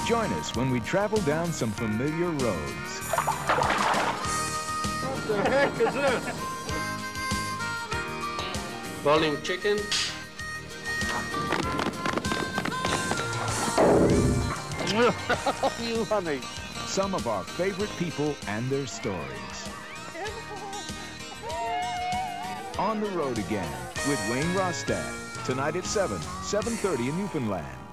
Join us when we travel down some familiar roads. What the heck is this? Boiling chicken. You honey. Some of our favorite people and their stories. On the road again with Wayne Rostad. Tonight at 7:30 in Newfoundland.